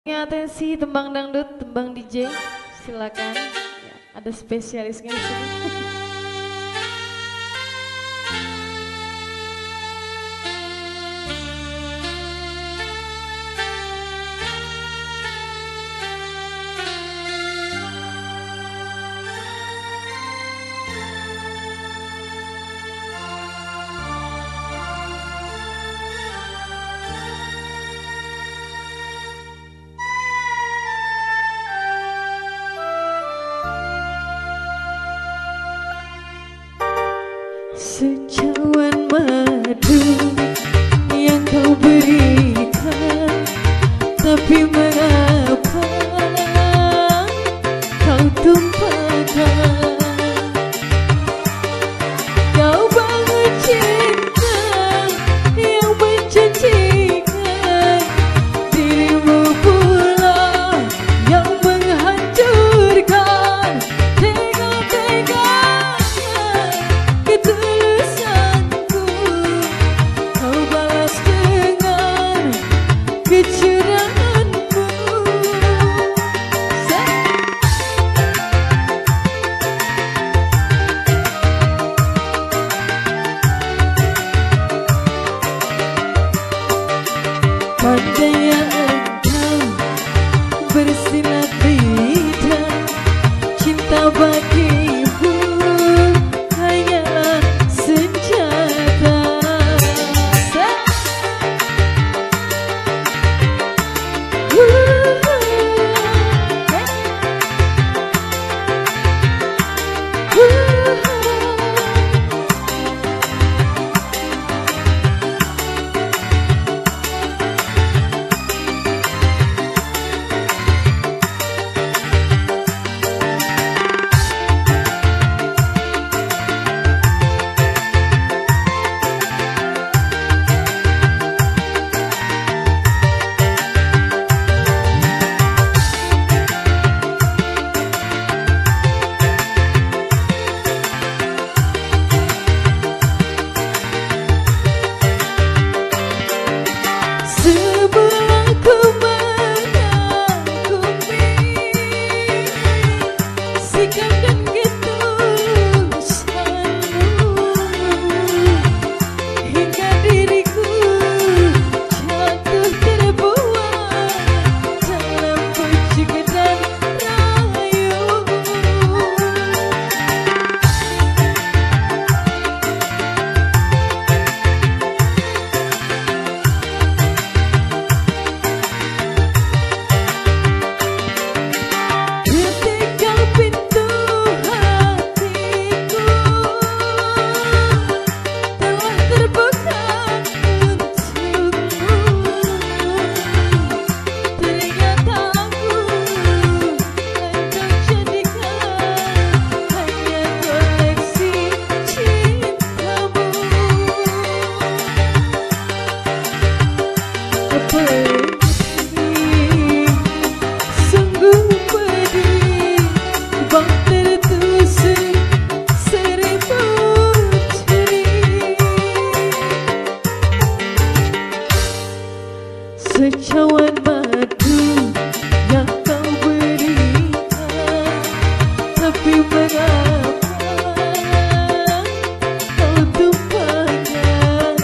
Atensi tembang dangdut, tembang DJ, silakan. Ya, ada spesialisnya di sini. Secawan madu yang kau berikan, tapi mengapa kau tumpahkan? Kau bangun cinta yang menjanjikan, dirimu pula yang menghancurkan. Tega-teganya ketulusanku kau balas dengan kecuranganmu. Pandai engkau bersilat lidah, cinta bagimu hanyalah senjata. Sebelum ku mengagumi sikap dan ketulusanmu, hingga diriku jatuh terbuai dalam pucuk dan rayu. Ketika pintu hatiku telah terbuka untukmu, ternyata aku engkau jadikan hanya koleksi cintamu. Pedih, sungguh pedih, bak tertusuk seribu jerih. Secawan madu yang kau berikan, tapi mengapa kau tumpahkan?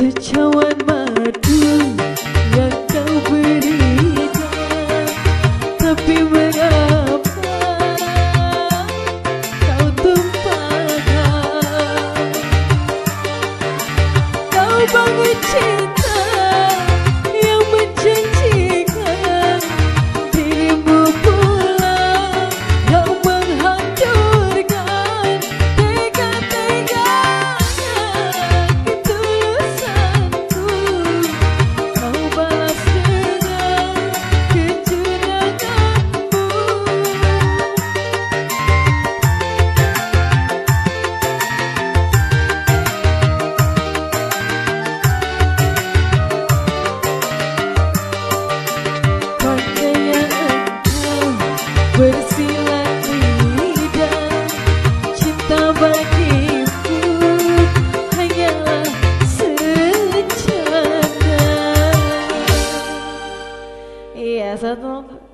secawan madu yang kau berikan, tapi mengapa kau tumpahkan? Kau bangun cinta yang menjanjikan, dirimu pula yang menghancurkan. Tega-teganya ketulusanku kau balas dengan kecuranganmu. Bersilat lidah, cinta bagiku hanyalah sejadah. Iya, satu